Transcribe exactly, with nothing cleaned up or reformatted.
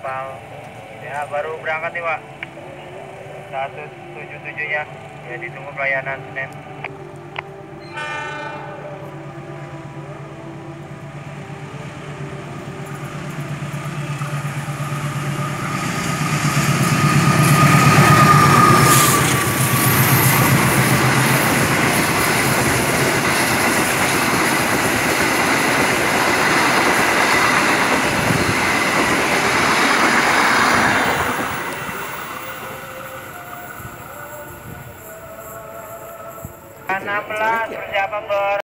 kapal. Ya baru berangkat nih Pak. seratus tujuh puluh tujuh nya. Ya ditunggu pelayanan Senin. enam belas persiapan ber